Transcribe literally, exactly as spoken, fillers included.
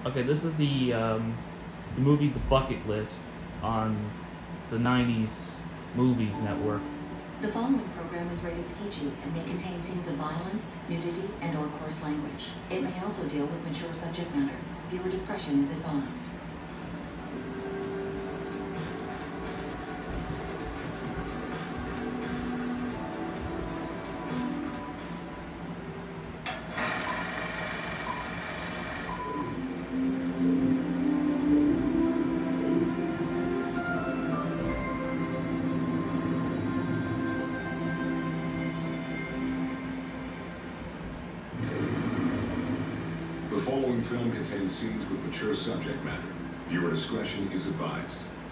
Okay, this is the, um, the movie The Bucket List on the nineties Movies Network. The following program is rated P G and may contain scenes of violence, nudity, and or coarse language. It may also deal with mature subject matter. Viewer discretion is advised. The following film contains scenes with mature subject matter. Viewer discretion is advised.